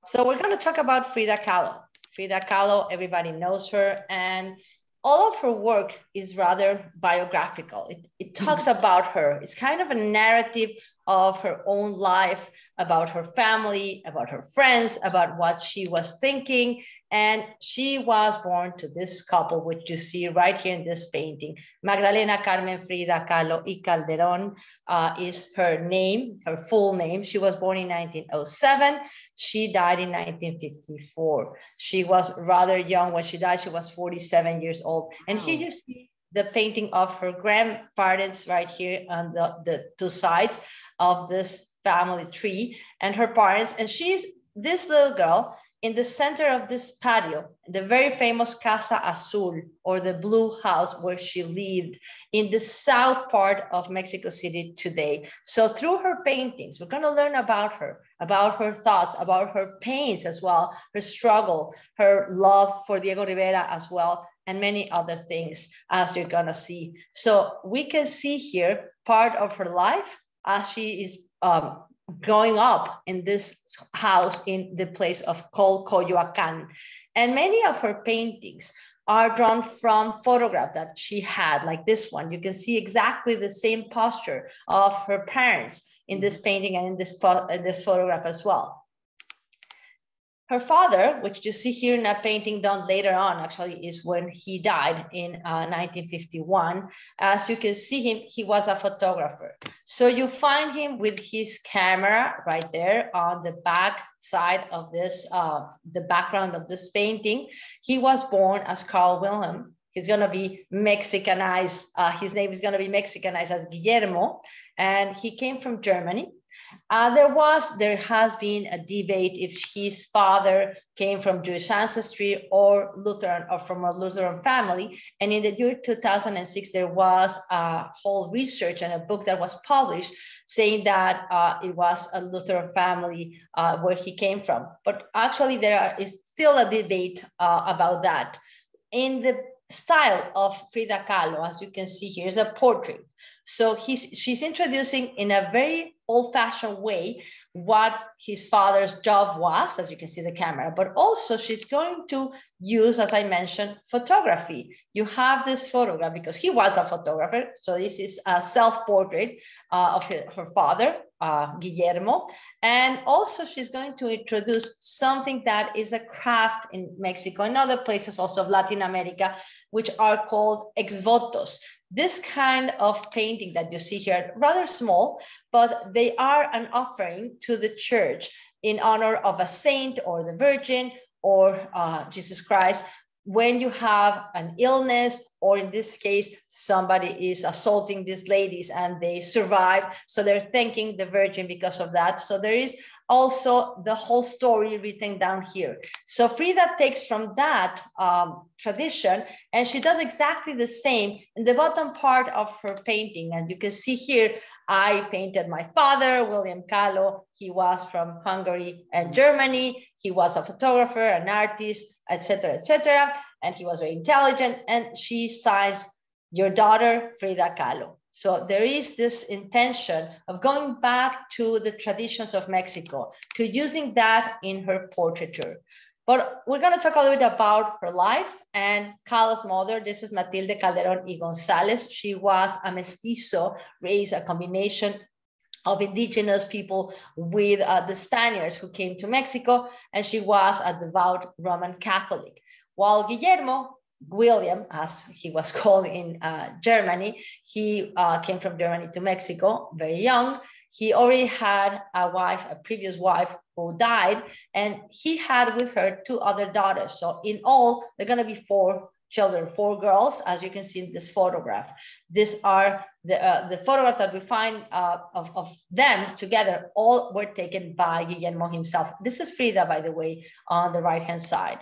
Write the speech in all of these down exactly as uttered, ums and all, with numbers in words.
So we're going to talk about Frida Kahlo. Frida Kahlo, everybody knows her, and all of her work is rather biographical. It, it talks mm-hmm. about her. It's kind of a narrative of her own life, about her family, about her friends, about what she was thinking. And she was born to this couple, which you see right here in this painting. Magdalena Carmen Frida Kahlo y Calderón uh, is her name, her full name. She was born in nineteen oh seven. She died in nineteen fifty-four. She was rather young when she died. She was forty-seven years old. And wow. Here you see the painting of her grandparents right here on the, the two sides of this family tree, and her parents. And she's this little girl in the center of this patio, the very famous Casa Azul, or the blue house where she lived in the south part of Mexico City today. So through her paintings, we're going to learn about her, about her thoughts, about her pains as well, her struggle, her love for Diego Rivera as well, and many other things, as you're going to see. So we can see here part of her life as she is um, growing up in this house in the place of called Coyoacan. And many of her paintings are drawn from photographs that she had, like this one. You can see exactly the same posture of her parents in this painting and in this, in this photograph as well. Her father, which you see here in a painting done later on, actually is when he died in uh, nineteen fifty-one. As you can see him, he was a photographer. So you find him with his camera right there on the back side of this, uh, the background of this painting. He was born as Carl Wilhelm. He's going to be Mexicanized. Uh, his name is going to be Mexicanized as Guillermo. And he came from Germany. Uh, there was, there has been a debate if his father came from Jewish ancestry or Lutheran, or from a Lutheran family. And in the year two thousand six, there was a whole research and a book that was published saying that uh, it was a Lutheran family uh, where he came from. But actually there are, is still a debate uh, about that. In the style of Frida Kahlo, as you can see here, is a portrait. So he's, she's introducing in a very old-fashioned way what his father's job was, as you can see the camera, but also she's going to use, as I mentioned, photography. You have this photograph because he was a photographer. So this is a self-portrait uh, of her, her father, uh, Guillermo. And also she's going to introduce something that is a craft in Mexico and other places also of Latin America, which are called exvotos. This kind of painting that you see here, rather small, but they are an offering to the church in honor of a saint or the Virgin or uh, Jesus Christ. When you have an illness, or in this case, somebody is assaulting these ladies and they survive. So they're thanking the Virgin because of that. So there is also the whole story written down here. So Frida takes from that um, tradition and she does exactly the same in the bottom part of her painting. And you can see here, I painted my father, William Kahlo. He was from Hungary and Germany. He was a photographer, an artist, et cetera, et cetera. And he was very intelligent. And she signs, your daughter, Frida Kahlo. So there is this intention of going back to the traditions of Mexico, to using that in her portraiture. But we're going to talk a little bit about her life and Kahlo's mother. This is Matilde Calderón y González. She was a mestizo, raised a combination of indigenous people with uh, the Spaniards who came to Mexico, and she was a devout Roman Catholic. While Guillermo, William, as he was called in uh, Germany, he uh, came from Germany to Mexico very young. He already had a wife, a previous wife who died, and he had with her two other daughters. So in all, they're going to be four children, four girls, as you can see in this photograph. These are the, uh, the photographs that we find uh, of, of them together. All were taken by Guillermo himself. This is Frida, by the way, on the right-hand side.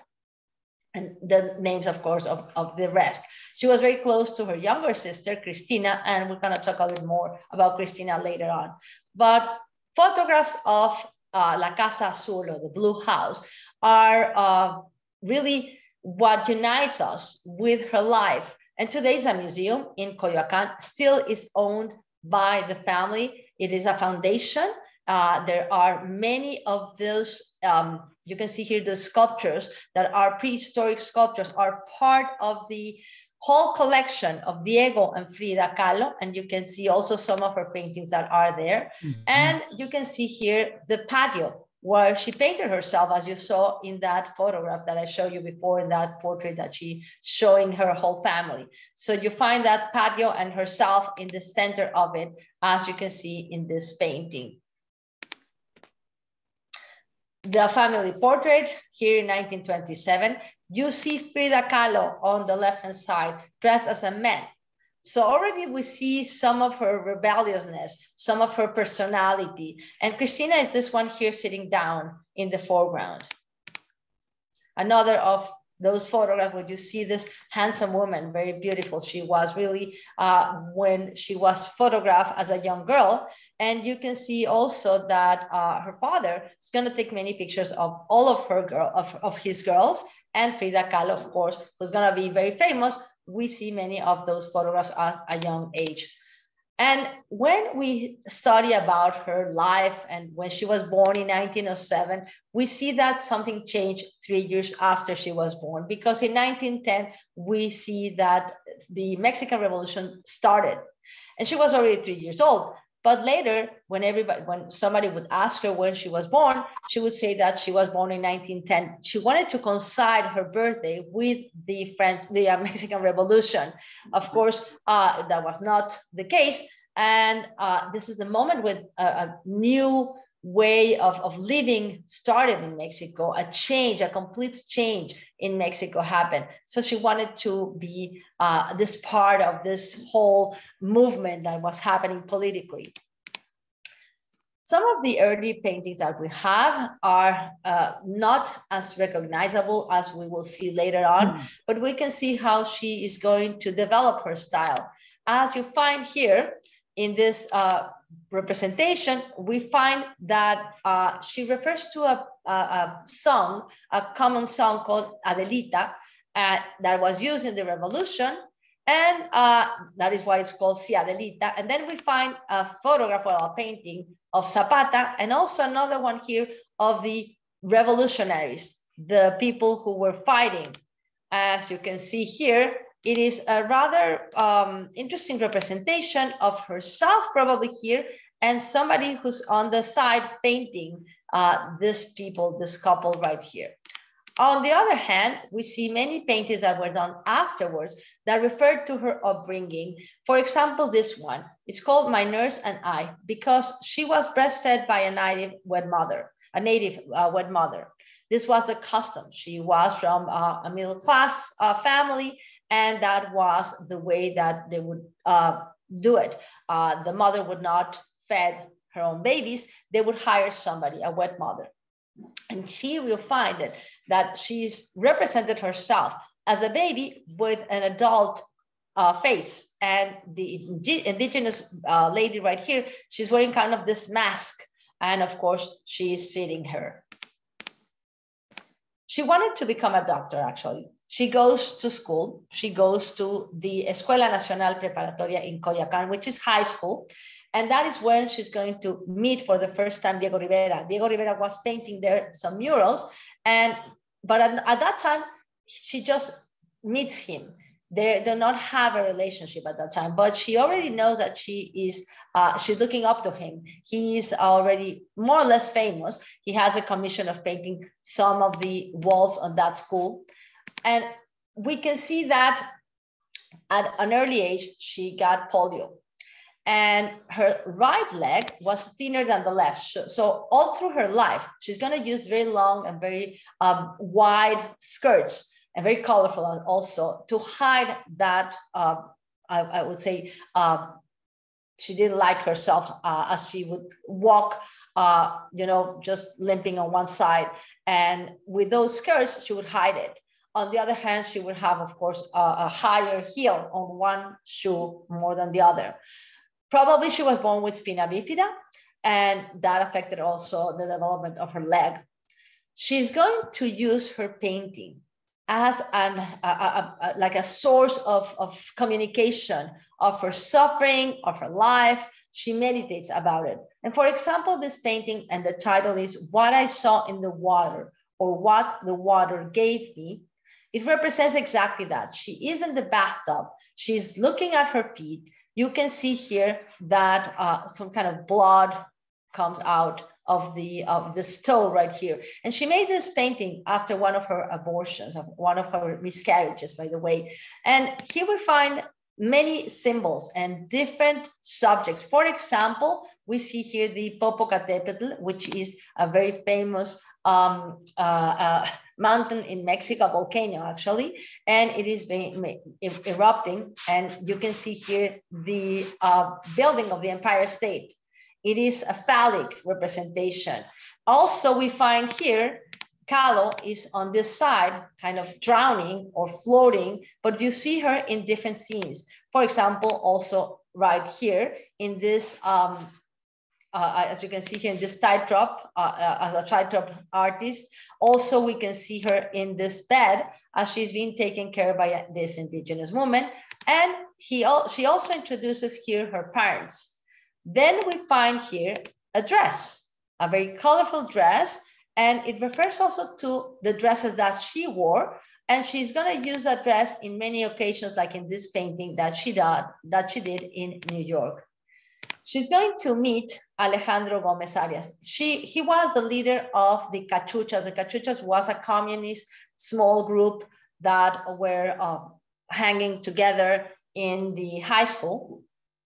And the names, of course, of, of the rest. She was very close to her younger sister, Cristina, and we're going to talk a little more about Cristina later on. But photographs of uh, La Casa Azul, or the Blue House, are uh, really what unites us with her life. And today is a museum in Coyoacan, still is owned by the family. It is a foundation Uh, there are many of those, um, you can see here the sculptures that are prehistoric sculptures are part of the whole collection of Diego and Frida Kahlo. And you can see also some of her paintings that are there. Mm-hmm. And you can see here the patio where she painted herself, as you saw in that photograph that I showed you before, in that portrait that she showing her whole family. So you find that patio and herself in the center of it, as you can see in this painting. The family portrait here in nineteen twenty-seven, you see Frida Kahlo on the left-hand side dressed as a man. So already we see some of her rebelliousness, some of her personality. And Cristina is this one here sitting down in the foreground. Another of those photographs where you see this handsome woman, very beautiful. She was really uh, when she was photographed as a young girl. And you can see also that uh, her father is going to take many pictures of all of her girl, of, of his girls. And Frida Kahlo, of course, was going to be very famous. We see many of those photographs at a young age. And when we study about her life and when she was born in nineteen oh seven, we see that something changed three years after she was born, because in nineteen ten, we see that the Mexican Revolution started and she was already three years old. But later, when everybody, when somebody would ask her when she was born, she would say that she was born in nineteen ten. She wanted to coincide her birthday with the French, the uh, Mexican Revolution. Of course, uh, that was not the case. And uh, this is the moment with a, a new way of, of living started in Mexico, a change, a complete change in Mexico happened. So she wanted to be uh, this part of this whole movement that was happening politically. Some of the early paintings that we have are uh, not as recognizable as we will see later on, mm. but we can see how she is going to develop her style. As you find here in this uh, representation, we find that uh, she refers to a, a, a song, a common song called Adelita, uh, that was used in the revolution. And uh, that is why it's called Si Adelita. And then we find a photograph or a painting of Zapata, and also another one here of the revolutionaries, the people who were fighting. As you can see here, it is a rather um, interesting representation of herself probably here, and somebody who's on the side painting uh, this people, this couple right here. On the other hand, we see many paintings that were done afterwards that referred to her upbringing. For example, this one, it's called My Nurse and I, because she was breastfed by a native wed mother, a native uh, wed mother. This was the custom. She was from uh, a middle class uh, family, and that was the way that they would uh, do it. Uh, the mother would not feed her own babies. They would hire somebody, a wed mother. And she will find that, that she's represented herself as a baby with an adult uh, face. And the indigenous uh, lady right here, she's wearing kind of this mask. And of course, she is feeding her. She wanted to become a doctor, actually. She goes to school. She goes to the Escuela Nacional Preparatoria in Coyoacán, which is high school. And that is when she's going to meet for the first time Diego Rivera. Diego Rivera was painting there some murals. And, but at, at that time, she just meets him. They do not have a relationship at that time, but she already knows that she is, uh, she's looking up to him. He is already more or less famous. He has a commission of painting some of the walls on that school. And we can see that at an early age, she got polio. And her right leg was thinner than the left. So all through her life, she's going to use very long and very um, wide skirts, and very colorful also, to hide that, uh, I, I would say, uh, she didn't like herself uh, as she would walk, uh, you know, just limping on one side. And with those skirts, she would hide it. On the other hand, she would have, of course, a, a higher heel on one shoe more than the other. Probably she was born with spina bifida, and that affected also the development of her leg. She's going to use her painting as an, a, a, a, like a source of, of communication of her suffering, of her life. she meditates about it. And for example, this painting, and the title is What I Saw in the Water, or What the Water Gave Me. It represents exactly that. She is in the bathtub. She's looking at her feet. You can see here that uh, some kind of blood comes out of the, of the stove right here. And she made this painting after one of her abortions, one of her miscarriages, by the way. And here we find many symbols and different subjects. For example, we see here the Popocatépetl, which is a very famous um, uh, uh, mountain in Mexico, volcano actually, and it is being erupting. And you can see here the uh, building of the Empire State. It is a phallic representation. Also, we find here Kahlo is on this side, kind of drowning or floating, but you see her in different scenes. For example, also right here in this, um, uh, as you can see here in this tightrope, uh, uh, as a tightrope artist. Also, we can see her in this bed as she's being taken care of by this indigenous woman. And he, she also introduces here her parents. Then we find here a dress, a very colorful dress. And it refers also to the dresses that she wore. And she's going to use that dress in many occasions, like in this painting that she did, that she did in New York. She's going to meet Alejandro Gómez Arias. She, he was the leader of the Cachuchas. The Cachuchas was a communist small group that were uh, hanging together in the high school.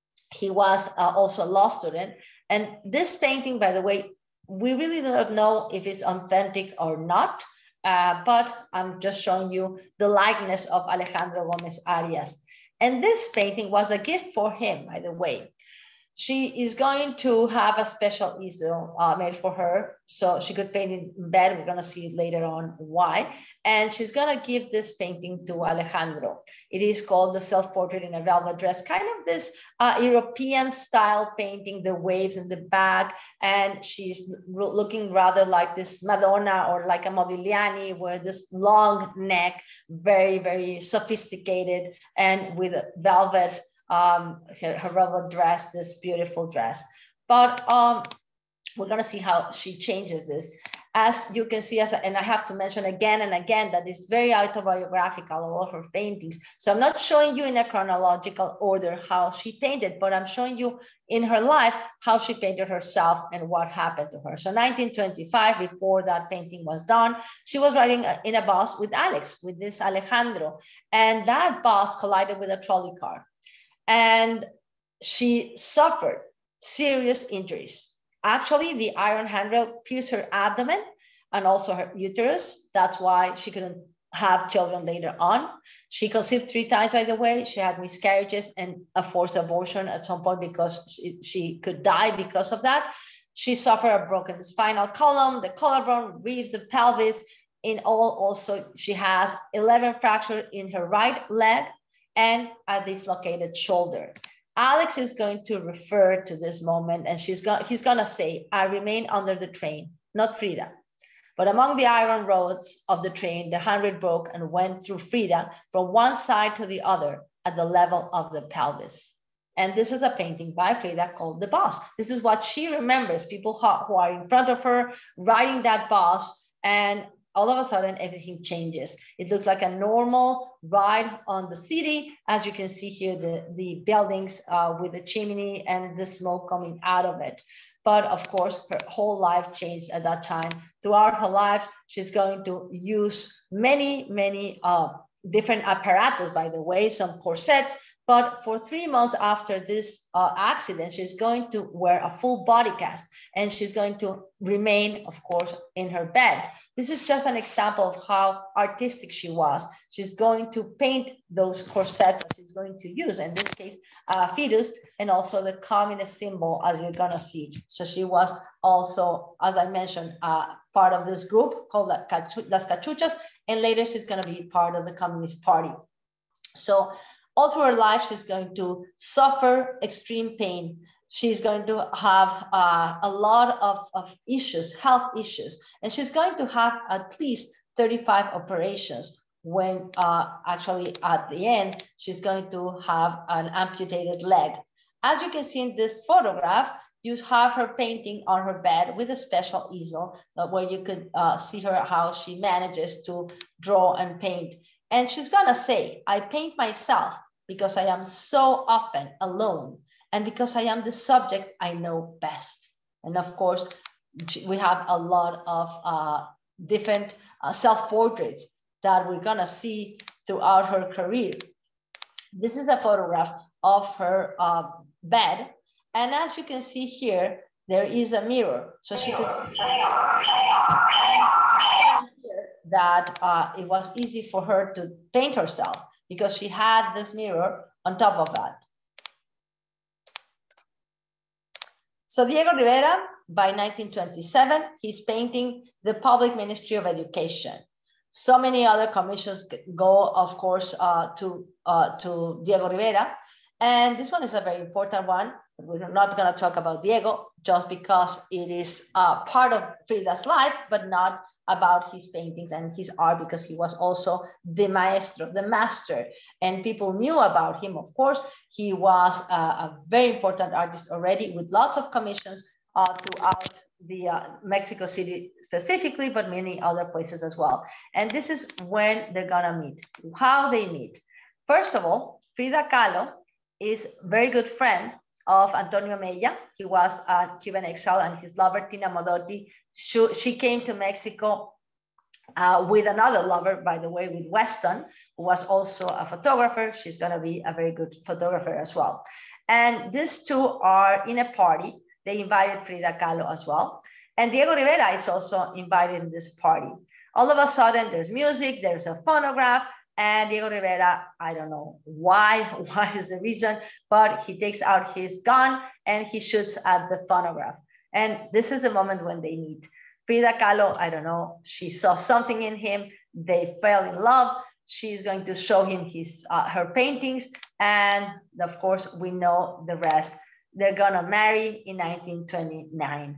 He was uh, also a law student. And this painting, by the way, we really do not know if it's authentic or not, uh, but I'm just showing you the likeness of Alejandro Gómez Arias. And this painting was a gift for him, by the way. She is going to have a special easel uh, made for her so she could paint it in bed. We're going to see later on why. And she's going to give this painting to Alejandro. It is called The Self-Portrait in a Velvet Dress, kind of this uh, European style painting, the waves in the back. And she's looking rather like this Madonna or like a Modigliani, where this long neck, very, very sophisticated, and with a velvet Um, her, her velvet dress, this beautiful dress. But um, we're gonna see how she changes this. As you can see, as a, and I have to mention again and again that it's very autobiographical, all of her paintings. So I'm not showing you in a chronological order how she painted, but I'm showing you in her life how she painted herself and what happened to her. So nineteen twenty-five, before that painting was done, she was riding in a bus with Alex, with this Alejandro, and that bus collided with a trolley car. And she suffered serious injuries. Actually, the iron handrail pierced her abdomen and also her uterus. That's why she couldn't have children later on. She conceived three times, by the way. She had miscarriages and a forced abortion at some point because she, she could die because of that. She suffered a broken spinal column, the collarbone, ribs, the pelvis. In all, also, she has eleven fractures in her right leg and a dislocated shoulder. Alex is going to refer to this moment, and she's going, he's going to say, I remain under the train, not Frida. But among the iron rods of the train, the handrail broke and went through Frida from one side to the other at the level of the pelvis. And this is a painting by Frida called The Boss. This is what she remembers, people who are in front of her riding that bus, and all of a sudden, everything changes. It looks like a normal ride on the city. As you can see here, the, the buildings uh, with the chimney and the smoke coming out of it. But of course, her whole life changed at that time. Throughout her life, she's going to use many, many uh, different apparatus, by the way, some corsets. But for three months after this uh, accident, she's going to wear a full body cast, and she's going to remain, of course, in her bed. This is just an example of how artistic she was. She's going to paint those corsets that she's going to use, in this case, uh, fetus, and also the communist symbol, as you're gonna see. So she was also, as I mentioned, uh, part of this group called Las Cachuchas, and later she's gonna be part of the Communist Party. So all through her life, she's going to suffer extreme pain. She's going to have uh, a lot of, of issues, health issues, and she's going to have at least thirty-five operations when uh, actually at the end, she's going to have an amputated leg. As you can see in this photograph, you have her painting on her bed with a special easel uh, where you could uh, see her how she manages to draw and paint. And she's gonna say, I paint myself because I am so often alone and because I am the subject I know best. And of course, we have a lot of uh, different uh, self-portraits that we're gonna see throughout her career. This is a photograph of her uh, bed. And as you can see here, there is a mirror. So she could that uh, it was easy for her to paint herself because she had this mirror on top of that. So Diego Rivera, by nineteen twenty-seven, he's painting the Public Ministry of Education. So many other commissions go, of course, uh, to, uh, to Diego Rivera. And this one is a very important one. We're not going to talk about Diego just because it is uh, part of Frida's life, but not about his paintings and his art, because he was also the maestro, the master, and people knew about him. Of course, he was a, a very important artist already with lots of commissions uh, throughout the uh, Mexico City specifically, but many other places as well. And this is when they're gonna meet, how they meet. First of all, Frida Kahlo is a very good friend of Antonio Mella. He was a Cuban exile, and his lover, Tina Modotti, she, she came to Mexico uh, with another lover, by the way, with Weston, who was also a photographer. She's gonna be a very good photographer as well. And these two are in a party. They invited Frida Kahlo as well. And Diego Rivera is also invited in this party. All of a sudden, there's music, there's a phonograph, and Diego Rivera, I don't know why, what is the reason, but he takes out his gun and he shoots at the phonograph. And this is the moment when they meet. Frida Kahlo, I don't know, she saw something in him, they fell in love. She's going to show him his, uh, her paintings, and of course, we know the rest. They're gonna marry in nineteen twenty-nine.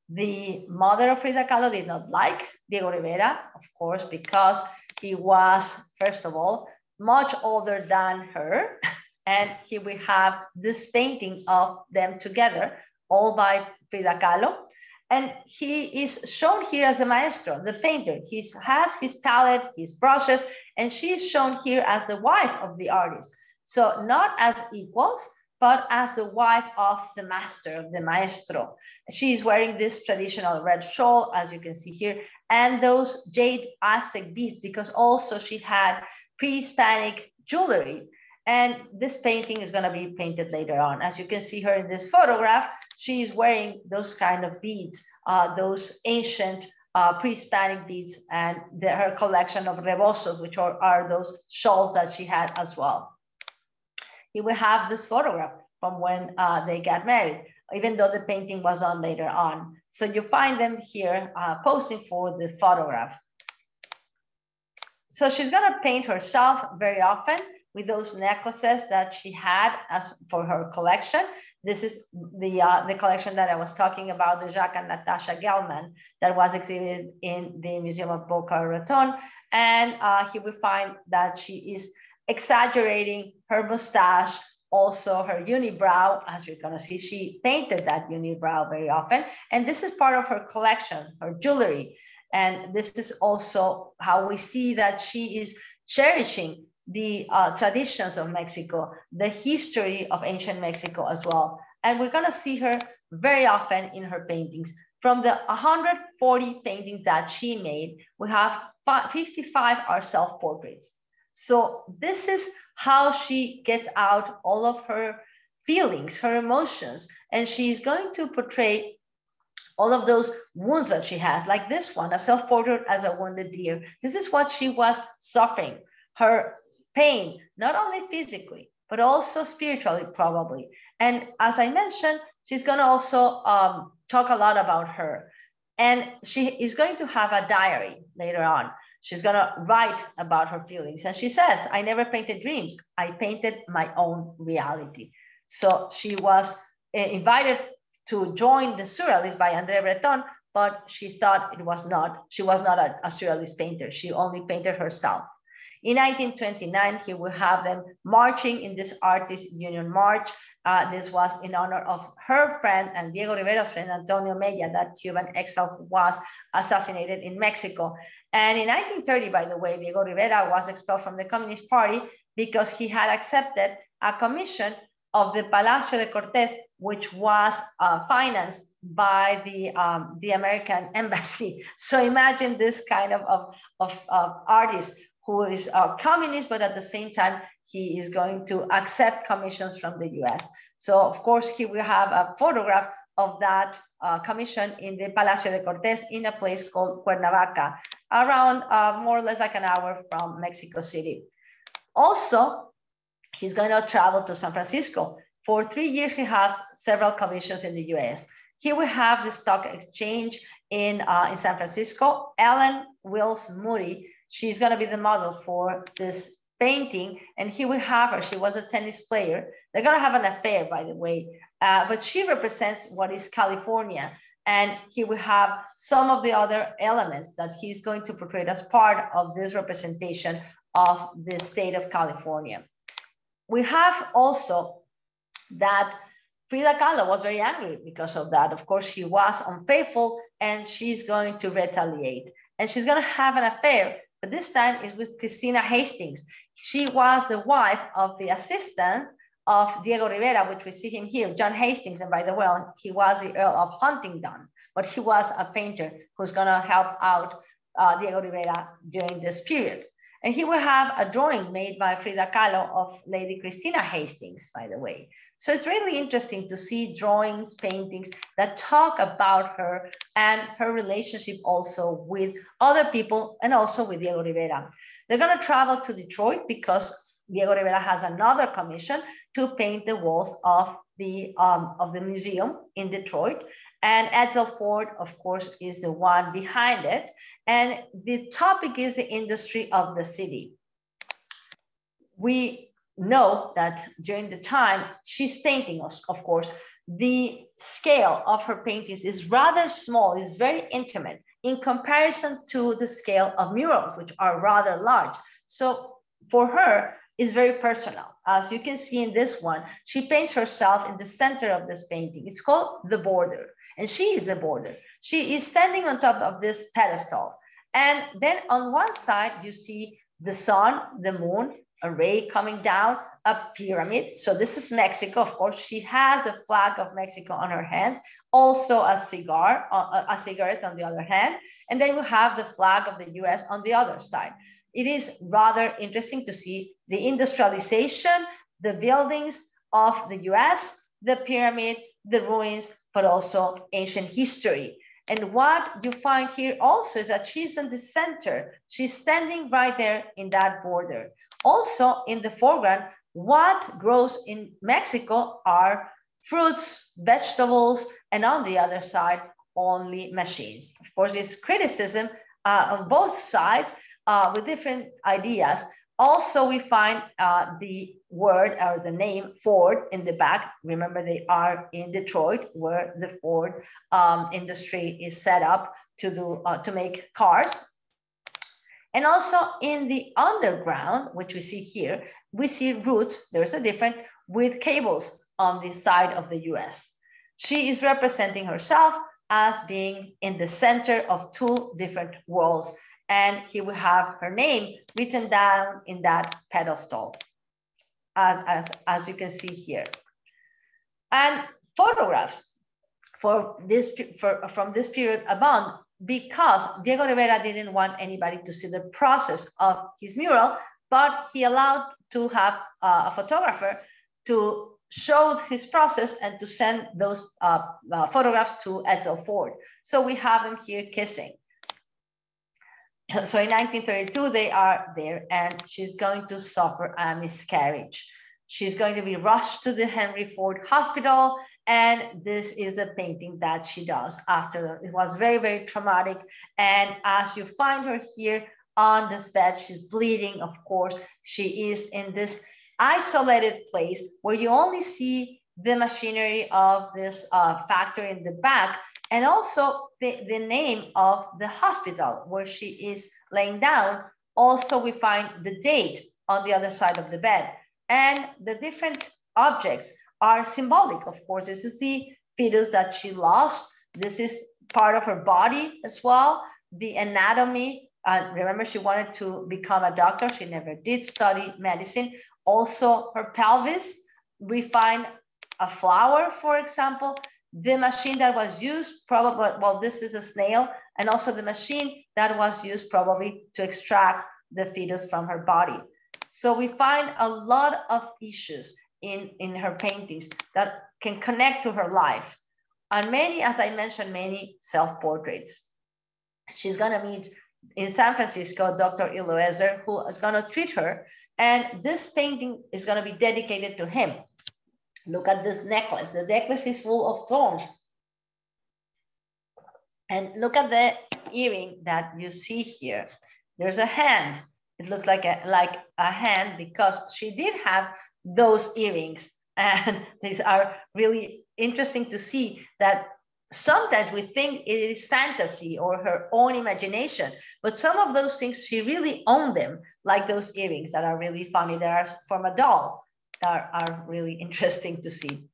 The mother of Frida Kahlo did not like Diego Rivera, of course, because he was, first of all, much older than her. And here we have this painting of them together, all by Frida Kahlo. And he is shown here as a maestro, the painter. He has his palette, his brushes, and she is shown here as the wife of the artist. So not as equals, but as the wife of the master, of the maestro. She is wearing this traditional red shawl, as you can see here, and those jade Aztec beads, because also she had pre-Hispanic jewelry. And this painting is gonna be painted later on. As you can see her in this photograph, she is wearing those kind of beads, uh, those ancient uh, pre-Hispanic beads, and the, her collection of rebozos, which are, are those shawls that she had as well. Here we have this photograph from when uh, they got married, even though the painting was on later on. So you find them here uh, posing for the photograph. So she's gonna paint herself very often with those necklaces that she had as for her collection. This is the, uh, the collection that I was talking about, the Jacques and Natasha Gelman, that was exhibited in the Museum of Boca Raton. And uh, here we find that she is exaggerating her mustache, also her unibrow. As you're gonna see, she painted that unibrow very often. And this is part of her collection, her jewelry. And this is also how we see that she is cherishing the uh, traditions of Mexico, the history of ancient Mexico as well. And we're gonna see her very often in her paintings. From the one hundred forty paintings that she made, we have fifty-five are self-portraits. So this is how she gets out all of her feelings, her emotions, and she's going to portray all of those wounds that she has, like this one, a self-portrait as a wounded deer. This is what she was suffering, her pain, not only physically, but also spiritually, probably. And as I mentioned, she's gonna also um, talk a lot about her. And she is going to have a diary later on. She's gonna write about her feelings. And she says, I never painted dreams. I painted my own reality. So she was uh, invited to join the Surrealists by André Breton, but she thought it was not, she was not a, a Surrealist painter. She only painted herself. In nineteen twenty-nine, he will have them marching in this Artists Union March. Uh, this was in honor of her friend and Diego Rivera's friend, Antonio Mella, that Cuban exile who was assassinated in Mexico. And in nineteen thirty, by the way, Diego Rivera was expelled from the Communist Party because he had accepted a commission of the Palacio de Cortés, which was uh, financed by the, um, the American embassy. So imagine this kind of, of, of, of artist who is a communist, but at the same time, he is going to accept commissions from the U S. So of course, here we have a photograph of that uh, commission in the Palacio de Cortés in a place called Cuernavaca, around uh, more or less like an hour from Mexico City. Also, he's going to travel to San Francisco. For three years, he has several commissions in the U S. Here we have the stock exchange in, uh, in San Francisco. Ellen Wills Moody, she's going to be the model for this painting. And here we have her. She was a tennis player. They're going to have an affair, by the way. Uh, but she represents what is California. And here we have some of the other elements that he's going to portray as part of this representation of the state of California. We have also that Frida Kahlo was very angry because of that. Of course, he was unfaithful and she's going to retaliate. And she's going to have an affair, but this time is with Christina Hastings. She was the wife of the assistant of Diego Rivera, which we see him here, John Hastings. And by the way, he was the Earl of Huntingdon, but he was a painter who's going to help out uh, Diego Rivera during this period. And here we have a drawing made by Frida Kahlo of Lady Christina Hastings, by the way. So it's really interesting to see drawings, paintings that talk about her and her relationship also with other people and also with Diego Rivera. They're going to travel to Detroit because Diego Rivera has another commission to paint the walls of the, um, of the museum in Detroit. And Edsel Ford, of course, is the one behind it. And the topic is the industry of the city. We know that during the time she's painting, of course, the scale of her paintings is rather small, is very intimate in comparison to the scale of murals, which are rather large. So for her, it's very personal. As you can see in this one, she paints herself in the center of this painting. It's called The Border. And she is the border. She is standing on top of this pedestal. And then on one side, you see the sun, the moon, a ray coming down, a pyramid. So this is Mexico. Of course, she has the flag of Mexico on her hands, also a cigar, a cigarette on the other hand. And then we have the flag of the U S on the other side. It is rather interesting to see the industrialization, the buildings of the U S, the pyramid, the ruins, but also ancient history. And what you find here also is that she's in the center. She's standing right there in that border. Also in the foreground, what grows in Mexico are fruits, vegetables, and on the other side, only machines. Of course, it's criticism uh, on both sides uh, with different ideas. Also, we find uh, the word or the name Ford in the back. Remember, they are in Detroit, where the Ford um, industry is set up to do uh, to make cars. And also in the underground, which we see here, we see roots. There's a difference with cables on the side of the U S. She is representing herself as being in the center of two different worlds. And here we have her name written down in that pedestal, as, as, as you can see here. And photographs for this, for, from this period abound, because Diego Rivera didn't want anybody to see the process of his mural, but he allowed to have uh, a photographer to show his process and to send those uh, uh, photographs to Edsel Ford. So we have them here kissing. So in nineteen thirty-two, they are there and she's going to suffer a miscarriage. She's going to be rushed to the Henry Ford Hospital. And this is a painting that she does after. It was very, very traumatic. And as you find her here on this bed, she's bleeding, of course. She is in this isolated place where you only see the machinery of this uh, factory in the back, and also the, the name of the hospital where she is laying down, Also, we find the date on the other side of the bed. And the different objects are symbolic, of course. This is the fetus that she lost. This is part of her body as well. The anatomy, uh, remember she wanted to become a doctor. She never did study medicine. Also her pelvis, we find a flower, for example. The machine that was used, probably, well, this is a snail, and also the machine that was used probably to extract the fetus from her body. So we find a lot of issues in, in her paintings that can connect to her life. And many, as I mentioned, many self-portraits. She's gonna meet in San Francisco, Doctor Eliezer, who is gonna treat her. And this painting is gonna be dedicated to him. Look at this necklace. The necklace is full of thorns. And look at the earring that you see here. There's a hand. It looks like a, like a hand because she did have those earrings. And these are really interesting to see that sometimes we think it is fantasy or her own imagination, but some of those things, she really owned them, like those earrings that are really funny. They are from a doll that are really interesting to see.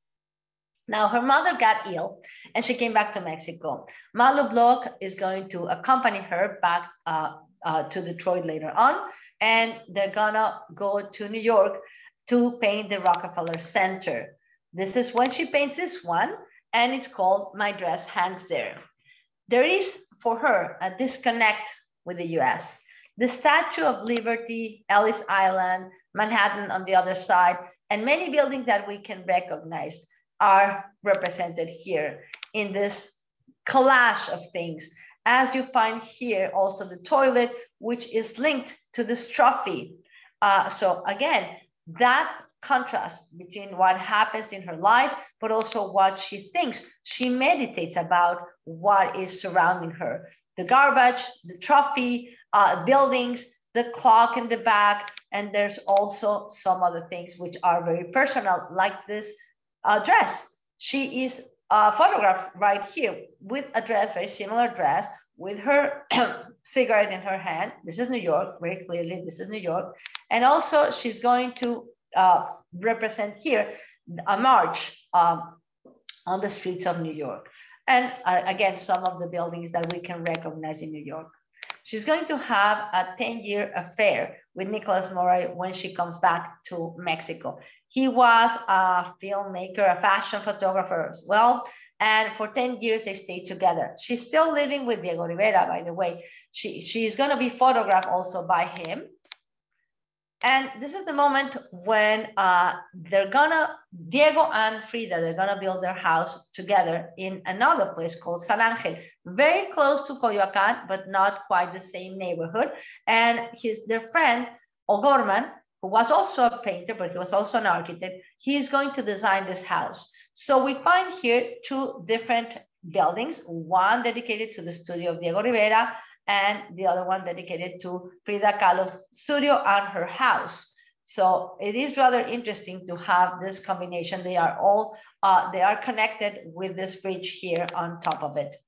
Now, her mother got ill and she came back to Mexico. Malu Bloch is going to accompany her back uh, uh, to Detroit later on, and they're gonna go to New York to paint the Rockefeller Center. This is when she paints this one, and it's called My Dress Hangs There. There is, for her, a disconnect with the U S. The Statue of Liberty, Ellis Island, Manhattan on the other side, and many buildings that we can recognize are represented here in this collage of things. As you find here, also the toilet, which is linked to this trophy. Uh, so again, that contrast between what happens in her life, but also what she thinks. She meditates about what is surrounding her. The garbage, the trophy, uh, buildings, the clock in the back, and there's also some other things which are very personal, like this uh, dress. She is uh, photographed right here with a dress, very similar dress, with her cigarette in her hand. This is New York, very clearly, this is New York. And also she's going to uh, represent here a march um, on the streets of New York. And uh, again, some of the buildings that we can recognize in New York. She's going to have a ten year affair with Nicholas Moray when she comes back to Mexico. He was a filmmaker, a fashion photographer as well. And for ten years, they stayed together. She's still living with Diego Rivera, by the way. She, she's going to be photographed also by him. And this is the moment when uh, they're gonna, Diego and Frida, they're gonna build their house together in another place called San Angel, very close to Coyoacan, but not quite the same neighborhood. And his, their friend, O'Gorman, who was also a painter, but he was also an architect, he's going to design this house. So we find here two different buildings, one dedicated to the studio of Diego Rivera, and the other one dedicated to Frida Kahlo's studio and her house. So it is rather interesting to have this combination. They are all, uh, they are connected with this bridge here on top of it.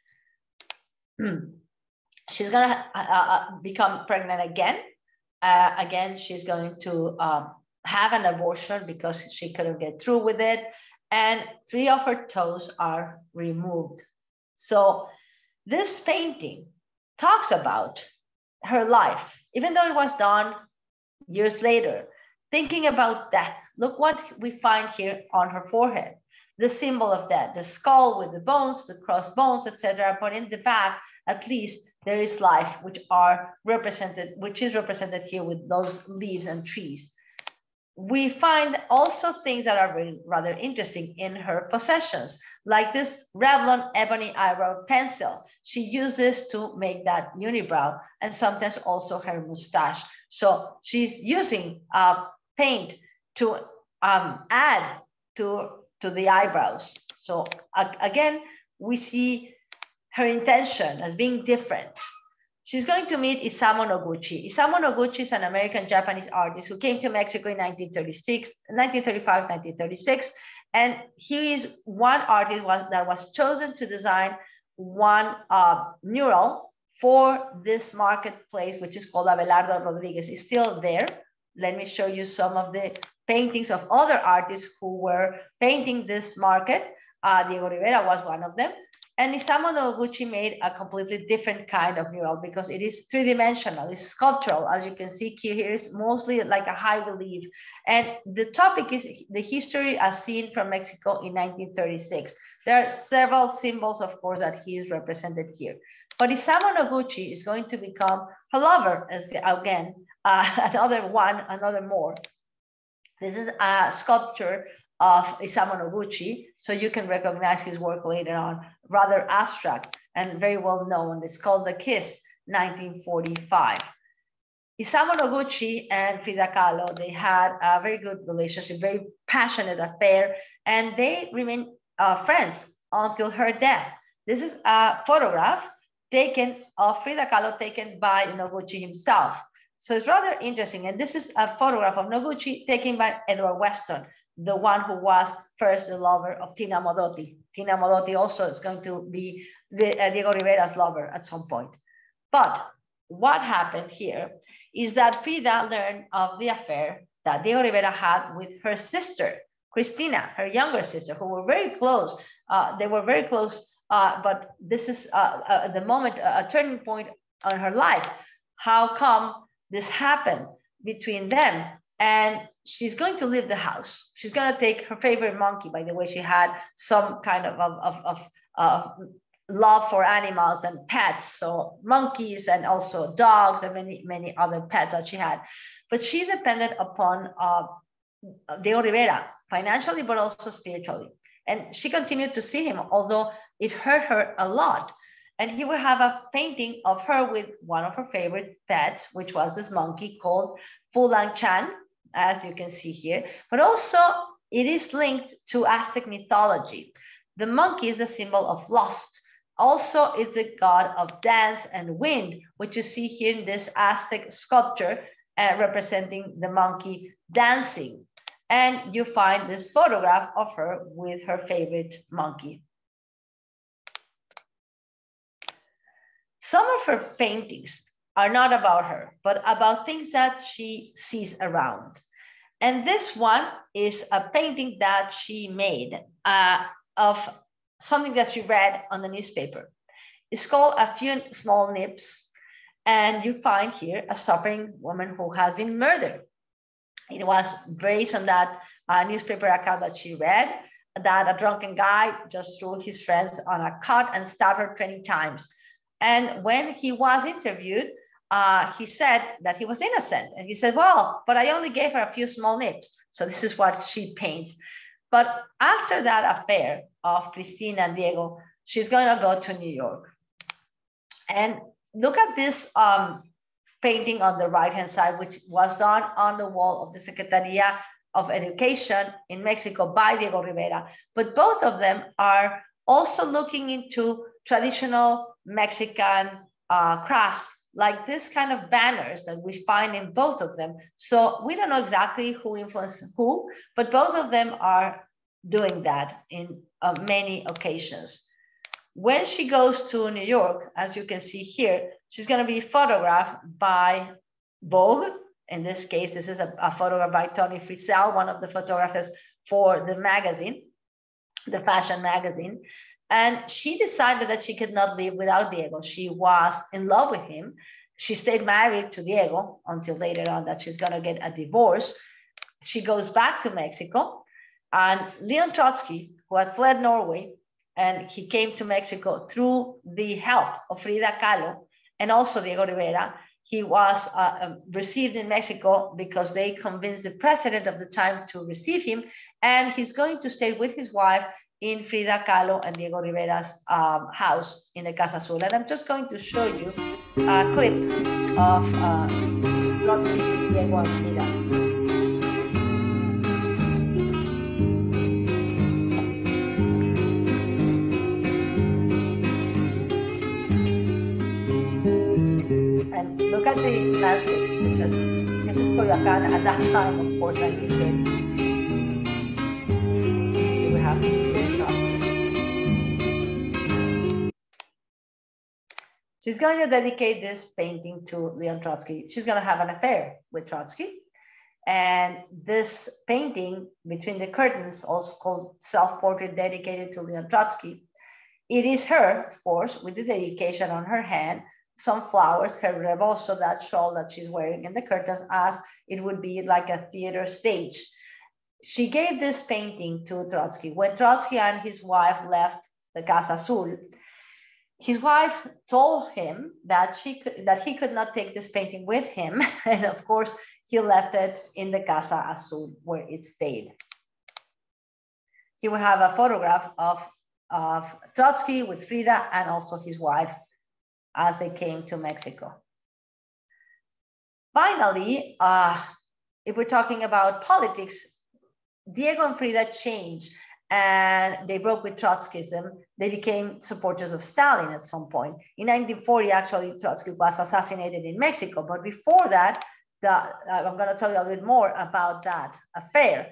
She's gonna uh, uh, become pregnant again. Uh, again, she's going to um, have an abortion because she couldn't get through with it. And three of her toes are removed. So this painting talks about her life, even though it was done years later, thinking about death. Look what we find here on her forehead, the symbol of death, the skull with the bones, the crossed bones, et cetera. But in the back, at least there is life, which are represented, which is represented here with those leaves and trees. We find also things that are really rather interesting in her possessions, like this Revlon ebony eyebrow pencil. She uses to make that unibrow, and sometimes also her mustache. So she's using uh, paint to um, add to, to the eyebrows. So uh, again, we see her intention as being different. She's going to meet Isamu Noguchi. Isamu Noguchi is an American-Japanese artist who came to Mexico in nineteen thirty-six, nineteen thirty-five, nineteen thirty-six. And he is one artist was, that was chosen to design one uh, mural for this marketplace, which is called Abelardo Rodriguez, is still there. Let me show you some of the paintings of other artists who were painting this market. Uh, Diego Rivera was one of them. And Isamu Noguchi made a completely different kind of mural because it is three-dimensional, it's sculptural. As you can see here, it's mostly like a high relief. And the topic is the history as seen from Mexico in nineteen thirty-six. There are several symbols, of course, that he is represented here. But Isamu Noguchi is going to become her lover, as again, uh, another one, another more. This is a sculpture of Isamu Noguchi, so you can recognize his work later on, rather abstract and very well known. It's called The Kiss, nineteen forty-five. Isamu Noguchi and Frida Kahlo, they had a very good relationship, very passionate affair, and they remained uh, friends until her death. This is a photograph taken of Frida Kahlo, taken by Noguchi himself. So it's rather interesting. And this is a photograph of Noguchi taken by Edward Weston, the one who was first the lover of Tina Modotti. Tina Modotti also is going to be Diego Rivera's lover at some point. But what happened here is that Frida learned of the affair that Diego Rivera had with her sister, Cristina, her younger sister, who were very close. Uh, they were very close, uh, but this is uh, uh, the moment, uh, a turning point on her life. How come this happened between them? And she's going to leave the house. She's going to take her favorite monkey. By the way, she had some kind of, of, of, of uh, love for animals and pets. So monkeys and also dogs and many, many other pets that she had. But she depended upon uh, Diego Rivera financially, but also spiritually. And she continued to see him, although it hurt her a lot. And he would have a painting of her with one of her favorite pets, which was this monkey called Fulang Chan, as you can see here. But also it is linked to Aztec mythology. The monkey is a symbol of lust. Also is the god of dance and wind, which you see here in this Aztec sculpture uh, representing the monkey dancing. And you find this photograph of her with her favorite monkey. Some of her paintings are not about her, but about things that she sees around. And this one is a painting that she made uh, of something that she read on the newspaper. It's called A Few Small Nips. And you find here a suffering woman who has been murdered. It was based on that uh, newspaper account that she read, that a drunken guy just threw his friends on a cot and stabbed her twenty times. And when he was interviewed, uh, he said that he was innocent. And he said, well, but I only gave her a few small nips. So this is what she paints. But after that affair of Cristina and Diego, she's going to go to New York. And look at this um, painting on the right-hand side, which was done on the wall of the Secretaría of Education in Mexico by Diego Rivera. But both of them are also looking into traditional Mexican uh, crafts, like this kind of banners that we find in both of them. So we don't know exactly who influenced who, but both of them are doing that in uh, many occasions. When she goes to New York, as you can see here, she's going to be photographed by Vogue. In this case, this is a, a photograph by Tony Frizzell, one of the photographers for the magazine, the fashion magazine. And she decided that she could not live without Diego. She was in love with him. She stayed married to Diego until later on that she's going to get a divorce. She goes back to Mexico. And Leon Trotsky, who had fled Norway, and he came to Mexico through the help of Frida Kahlo and also Diego Rivera. He was uh, received in Mexico because they convinced the president of the time to receive him. And he's going to stay with his wife in Frida Kahlo and Diego Rivera's um, house in the Casa Azul. And I'm just going to show you a clip of uh, Trotsky, Diego, and Frida. And look at the landscape, because this is Coyoacán at that time, of course, nineteen thirty. We have the Trotsky. She's going to dedicate this painting to Leon Trotsky. She's going to have an affair with Trotsky. And this painting, Between the Curtains, also called Self-Portrait Dedicated to Leon Trotsky, it is her, of course, with the dedication on her hand, some flowers, her rebozo, that shawl that she's wearing in the curtains, as it would be like a theater stage. She gave this painting to Trotsky. When Trotsky and his wife left the Casa Azul, his wife told him that, she could, that he could not take this painting with him. And of course, he left it in the Casa Azul where it stayed. He will have a photograph of, of Trotsky with Frida and also his wife as they came to Mexico. Finally, uh, if we're talking about politics, Diego and Frida changed and they broke with Trotskyism. They became supporters of Stalin at some point. In nineteen forty, actually, Trotsky was assassinated in Mexico. But before that, the, I'm going to tell you a little bit more about that affair.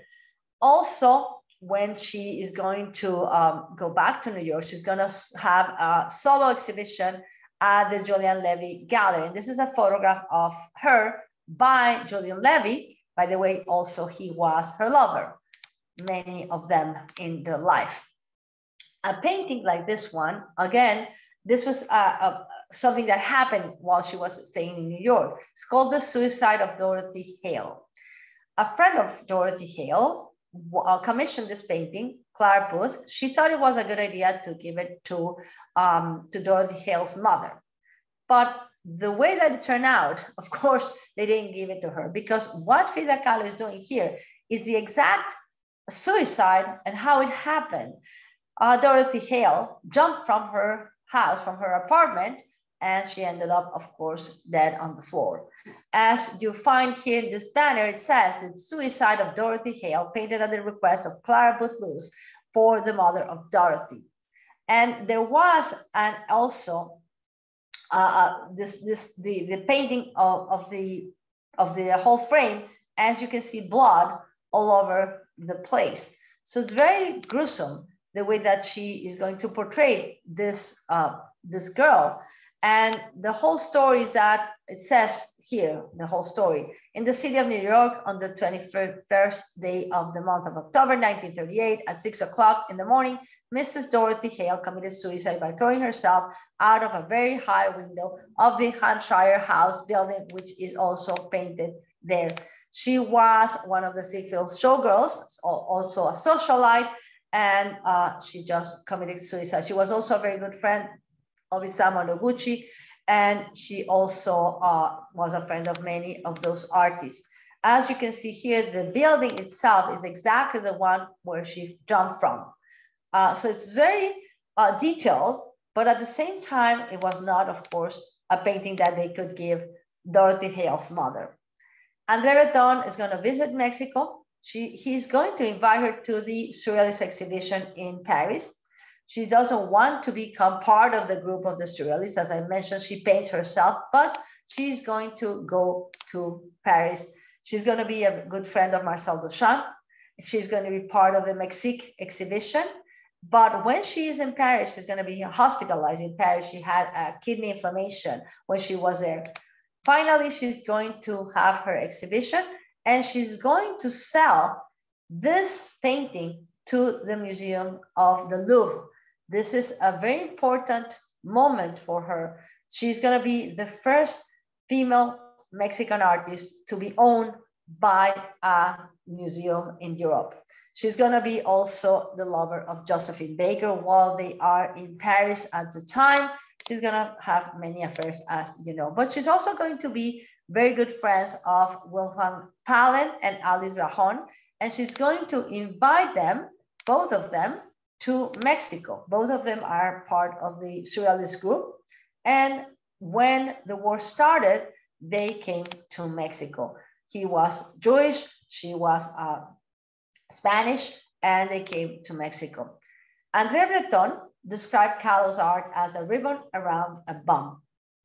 Also, when she is going to um, go back to New York, she's going to have a solo exhibition at the Julian Levy Gallery. And this is a photograph of her by Julian Levy. By the way, also he was her lover, many of them in their life. A painting like this one, again, this was uh, uh, something that happened while she was staying in New York. It's called The Suicide of Dorothy Hale. A friend of Dorothy Hale uh, commissioned this painting, Clara Booth. She thought it was a good idea to give it to, um, to Dorothy Hale's mother. But the way that it turned out, of course, they didn't give it to her, because what Frida Kahlo is doing here is the exact suicide and how it happened. Uh, Dorothy Hale jumped from her house, from her apartment, and she ended up, of course, dead on the floor. As you find here in this banner, it says the suicide of Dorothy Hale, painted at the request of Clara Booth Luce for the mother of Dorothy. And there was, and also, Uh, uh, this this the the painting of, of the of the whole frame, as you can see, blood all over the place. So it's very gruesome the way that she is going to portray this uh, this girl. And the whole story is that it says here, the whole story. In the city of New York, on the twenty-first day of the month of October, nineteen thirty-eight, at six o'clock in the morning, Missus Dorothy Hale committed suicide by throwing herself out of a very high window of the Hampshire House building, which is also painted there. She was one of the Ziegfeld showgirls, also a socialite, and uh, she just committed suicide. She was also a very good friend of Isamu Noguchi, and she also uh, was a friend of many of those artists. As you can see here, the building itself is exactly the one where she jumped from. Uh, so it's very uh, detailed, but at the same time, it was not, of course, a painting that they could give Dorothy Hale's mother. André Breton is going to visit Mexico. She, he's going to invite her to the Surrealist exhibition in Paris. She doesn't want to become part of the group of the Surrealists. As I mentioned, she paints herself, but she's going to go to Paris. She's going to be a good friend of Marcel Duchamp. She's going to be part of the Mexique exhibition. But when she is in Paris, she's going to be hospitalized in Paris. She had a kidney inflammation when she was there. Finally, she's going to have her exhibition, and she's going to sell this painting to the Museum of the Louvre. This is a very important moment for her. She's going to be the first female Mexican artist to be owned by a museum in Europe. She's going to be also the lover of Josephine Baker while they are in Paris at the time. She's going to have many affairs, as you know, but she's also going to be very good friends of Wilhelm Palen and Alice Rajon, and she's going to invite them, both of them, to Mexico. Both of them are part of the Surrealist group. And when the war started, they came to Mexico. He was Jewish, she was uh, Spanish, and they came to Mexico. André Breton described Kahlo's art as a ribbon around a bum.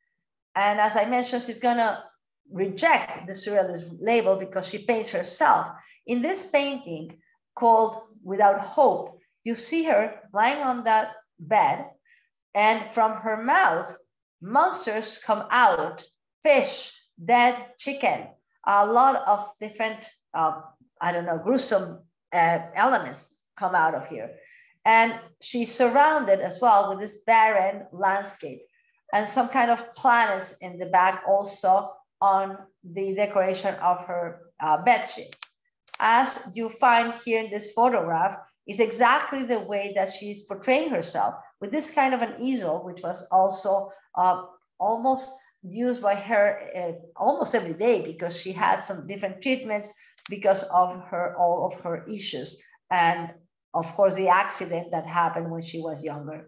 And as I mentioned, she's gonna reject the Surrealist label because she paints herself. In this painting called Without Hope, you see her lying on that bed, and from her mouth, monsters come out, fish, dead chicken, a lot of different, uh, I don't know, gruesome uh, elements come out of here. And she's surrounded as well with this barren landscape and some kind of planets in the back also on the decoration of her uh, bedsheet. As you find here in this photograph, is exactly the way that she's portraying herself with this kind of an easel, which was also uh, almost used by her uh, almost every day because she had some different treatments because of her all of her issues and of course the accident that happened when she was younger.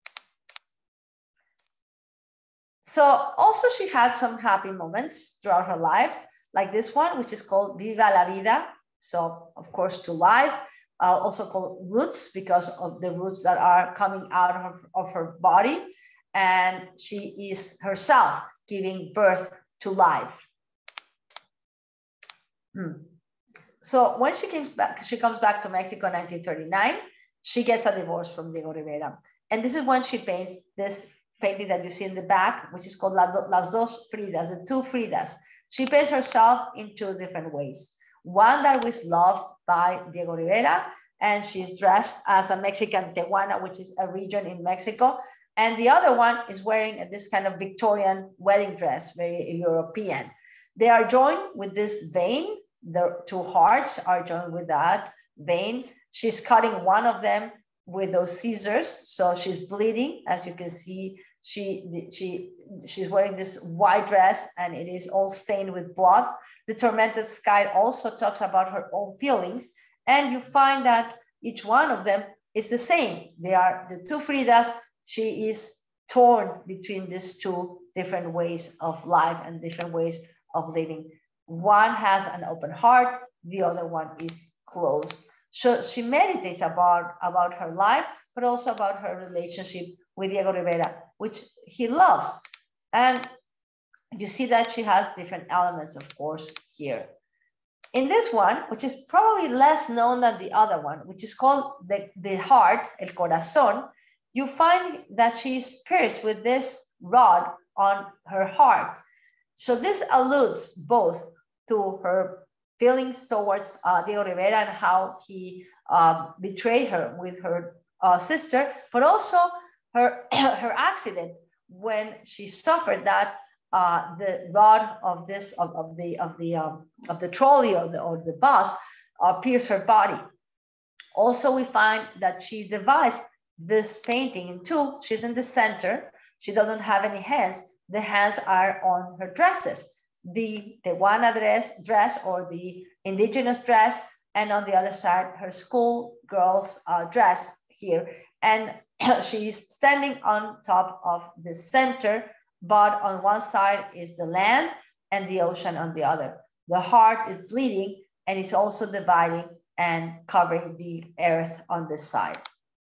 So also she had some happy moments throughout her life, like this one, which is called Viva la Vida. So of course to life, uh, also called roots because of the roots that are coming out of, of her body. And she is herself giving birth to life. Hmm. So when she came back, she comes back to Mexico in nineteen thirty-nine, she gets a divorce from Diego Rivera. And this is when she paints this painting that you see in the back, which is called Las Dos Fridas, the two Fridas. She paints herself in two different ways. One that was loved by Diego Rivera, and she's dressed as a Mexican Tehuana, which is a region in Mexico. And the other one is wearing this kind of Victorian wedding dress, very European. They are joined with this vein. The two hearts are joined with that vein. She's cutting one of them with those scissors. So she's bleeding. As you can see, she, she, she's wearing this white dress and it is all stained with blood. The Tormented Sky also talks about her own feelings. And you find that each one of them is the same. They are the two Fridas. She is torn between these two different ways of life and different ways of living. One has an open heart, the other one is closed. So she meditates about, about her life, but also about her relationship with Diego Rivera, which he loves. And you see that she has different elements, of course, here. In this one, which is probably less known than the other one, which is called the, the heart, el corazón, you find that she is pierced with this rod on her heart. So this alludes both to her feelings towards uh, Diego Rivera and how he uh, betrayed her with her uh, sister, but also her, her accident when she suffered that uh, the rod of this of, of the of the um, of the trolley or the or the bus uh, pierced her body. Also, we find that she devised this painting in two. She's in the center. She doesn't have any hands. The hands are on her dresses. The Tehuana dress, dress or the indigenous dress, and on the other side, her school girl's uh, dress here. And she's standing on top of the center, but on one side is the land and the ocean on the other. The heart is bleeding and it's also dividing and covering the earth on this side.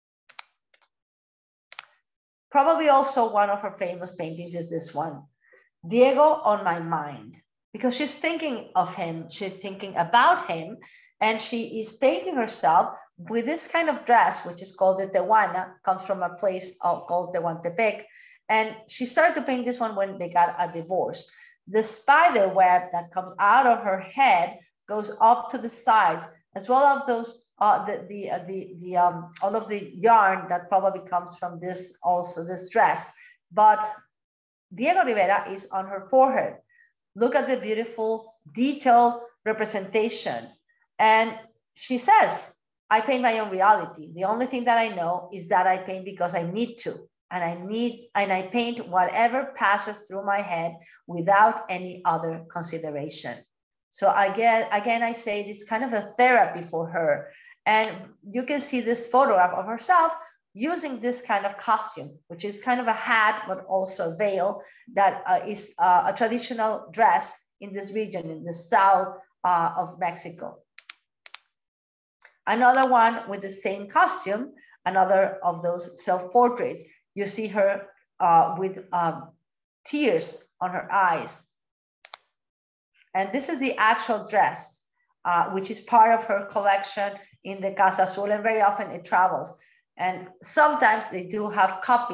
Probably also one of her famous paintings is this one, Diego on My Mind, because she's thinking of him, she's thinking about him, and she is painting herself with this kind of dress, which is called the Tehuana, comes from a place called Tehuantepec. And she started to paint this one when they got a divorce. The spider web that comes out of her head goes up to the sides, as well as those, uh, the, the, uh, the, the, um, all of the yarn that probably comes from this, also this dress. But Diego Rivera is on her forehead. Look at the beautiful detailed representation. And she says, I paint my own reality. The only thing that I know is that I paint because I need to. And I need, and I paint whatever passes through my head without any other consideration. So again, again, I say this kind of a therapy for her. And you can see this photograph of herself using this kind of costume, which is kind of a hat, but also a veil that uh, is uh, a traditional dress in this region, in the south uh, of Mexico. Another one with the same costume, another of those self-portraits. You see her uh, with um, tears on her eyes. And this is the actual dress, uh, which is part of her collection in the Casa Azul, and very often it travels. And sometimes they do have copies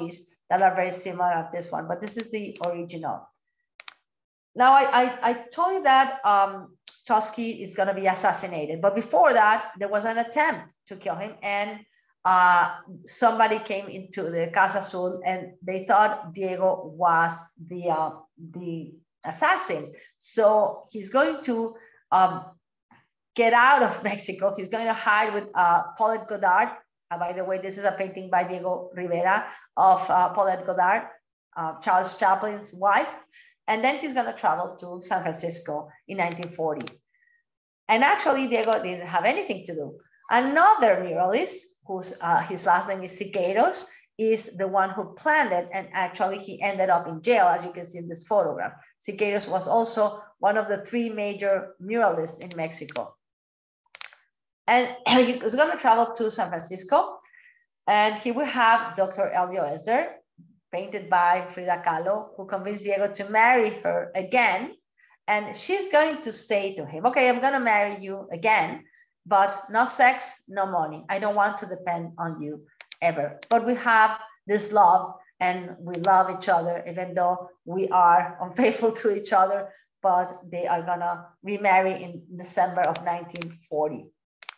that are very similar to this one, but this is the original. Now, I, I, I told you that um, Trotsky is going to be assassinated, but before that, there was an attempt to kill him, and uh, somebody came into the Casa Azul, and they thought Diego was the uh, the assassin. So he's going to um, get out of Mexico. He's going to hide with uh, Paulette Goddard. Uh, by the way, this is a painting by Diego Rivera of uh, Paulette Goddard, uh, Charles Chaplin's wife. And then he's going to travel to San Francisco in nineteen forty. And actually, Diego didn't have anything to do. Another muralist, whose uh, his last name is Siqueiros, is the one who planned it. And actually, he ended up in jail, as you can see in this photograph. Siqueiros was also one of the three major muralists in Mexico. And he was going to travel to San Francisco. And he will have Doctor Elio Esser, painted by Frida Kahlo, who convinced Diego to marry her again. And she's going to say to him, okay, I'm going to marry you again, but no sex, no money. I don't want to depend on you ever. But we have this love and we love each other, even though we are unfaithful to each other, but they are going to remarry in December of nineteen forty.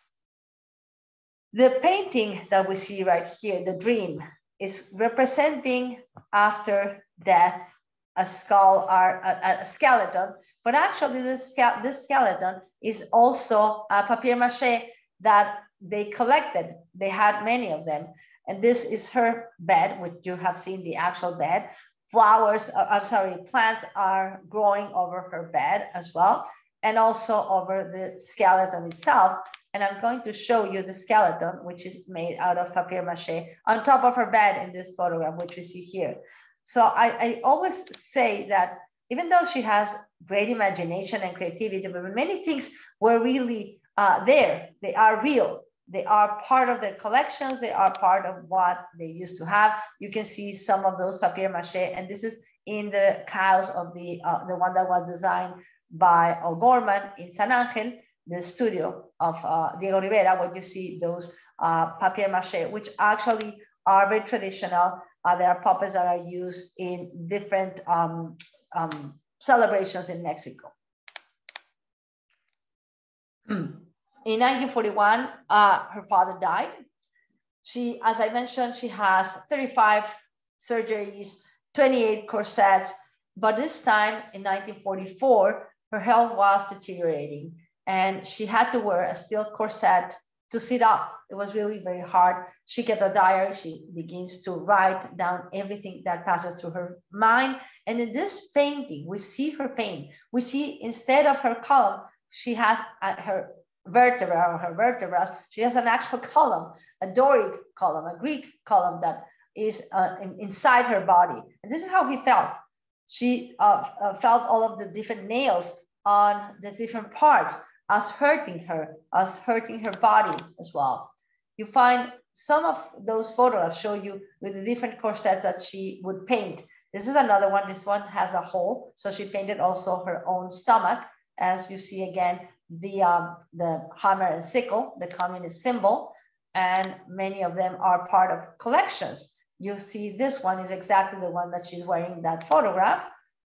The painting that we see right here, The Dream, is representing after death a skull or a, a skeleton, but actually this, this skeleton is also a papier-mâché that they collected. They had many of them. And this is her bed, which you have seen the actual bed. Flowers, uh, I'm sorry, plants are growing over her bed as well, and also over the skeleton itself. And I'm going to show you the skeleton, which is made out of papier-mâché, on top of her bed in this photograph, which we see here. So I, I always say that even though she has great imagination and creativity, but many things were really uh, there. They are real. They are part of their collections. They are part of what they used to have. You can see some of those papier-mâché, and this is in the house of the, uh, the one that was designed by O'Gorman in San Angel, the studio of uh, Diego Rivera, where you see those uh, papier-mâché, which actually are very traditional. Uh, there are puppets that are used in different um, um, celebrations in Mexico. In nineteen forty-one, uh, her father died. She, as I mentioned, she has thirty-five surgeries, twenty-eight corsets, but this time in nineteen forty-four, her health was deteriorating and she had to wear a steel corset to sit up. It was really very hard. She kept a diary. She begins to write down everything that passes through her mind. And in this painting, we see her pain. We see instead of her column, she has uh, her vertebra or her vertebrae, she has an actual column, a Doric column, a Greek column that is uh, in, inside her body. And this is how he felt. She uh, uh, felt all of the different nails on the different parts as hurting her, as hurting her body as well. You find some of those photographs show you with the different corsets that she would paint. This is another one. This one has a hole. So she painted also her own stomach. As you see again, the, um, the hammer and sickle, the communist symbol, and many of them are part of collections. You see this one is exactly the one that she's wearing in that photograph.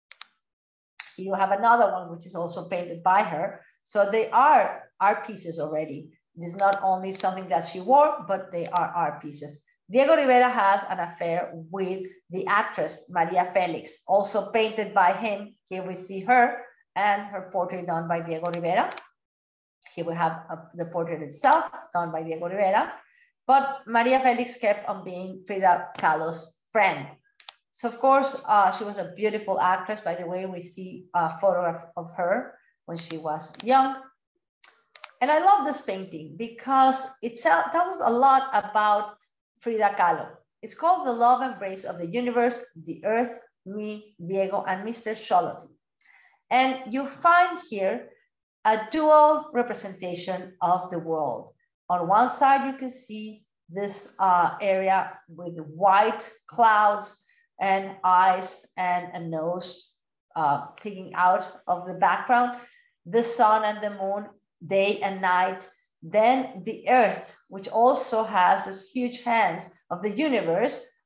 Here you have another one, which is also painted by her. So they are art pieces already. It is not only something that she wore, but they are art pieces. Diego Rivera has an affair with the actress Maria Felix, also painted by him. Here we see her and her portrait done by Diego Rivera. Here we have uh, the portrait itself done by Diego Rivera. But Maria Felix kept on being Frida Kahlo's friend. So of course, uh, she was a beautiful actress. By the way, we see a photograph of her when she was young. And I love this painting because it tells us a lot about Frida Kahlo. It's called The Love Embrace of the Universe, the Earth, me, Diego, and Mister Xolotl. And you find here a dual representation of the world. On one side, you can see this uh, area with white clouds and eyes and a nose uh, peeking out of the background, the sun and the moon, day and night, then the earth, which also has this huge hands of the universe,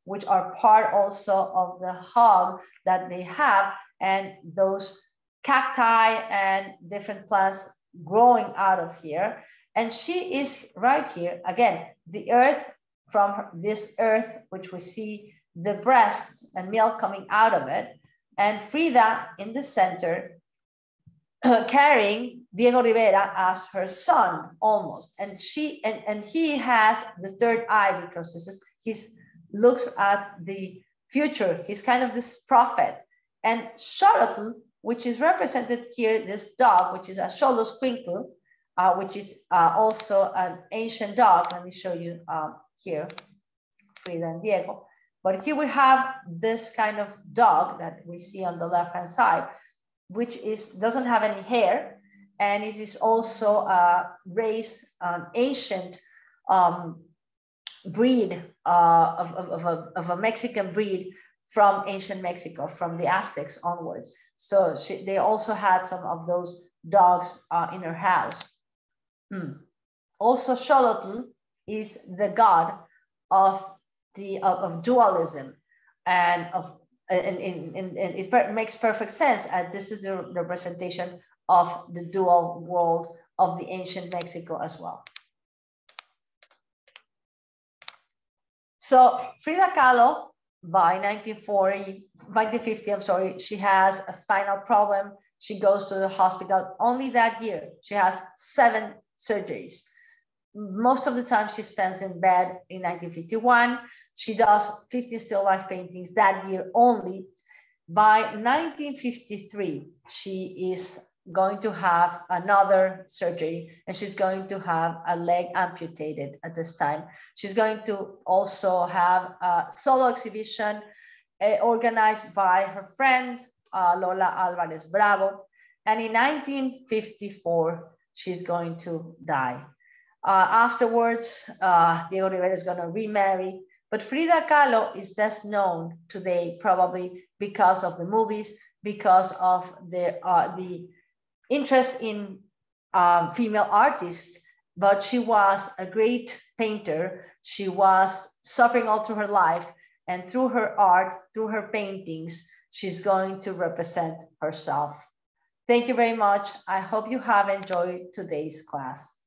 which are part also of the hug that they have, and those cacti and different plants growing out of here. And she is right here, again, the earth, from her, this earth, which we see the breasts and milk coming out of it, and Frida in the center, uh, carrying Diego Rivera as her son, almost. And she and, and he has the third eye, because this is he's looks at the future. He's kind of this prophet. And Xolotl, which is represented here, this dog, which is a Xoloscuinctl, uh, which is uh, also an ancient dog. Let me show you um, here, Frida and Diego. But here we have this kind of dog that we see on the left-hand side, which is doesn't have any hair, and it is also uh, raised an ancient um, breed uh, of, of, of, a, of a Mexican breed from ancient Mexico, from the Aztecs onwards. So she, they also had some of those dogs uh, in her house. Hmm. Also, Xolotl is the god of the of, of dualism and of and, and, and, and it per makes perfect sense. And this is a representation of the dual world of the ancient Mexico as well. So Frida Kahlo, by nineteen forty, nineteen fifty, I'm sorry, she has a spinal problem. She goes to the hospital. Only that year, she has seven surgeries. Most of the time she spends in bed. In nineteen fifty-one, she does fifty still life paintings that year only. By nineteen fifty-three, she is going to have another surgery, and she's going to have a leg amputated at this time. She's going to also have a solo exhibition uh, organized by her friend, uh, Lola Alvarez Bravo. And in nineteen fifty-four, she's going to die. Uh, afterwards, uh, Diego Rivera is going to remarry, but Frida Kahlo is best known today probably because of the movies, because of the, uh, the interest in um, female artists, but she was a great painter. She was suffering all through her life, and through her art, through her paintings, she's going to represent herself. Thank you very much. I hope you have enjoyed today's class.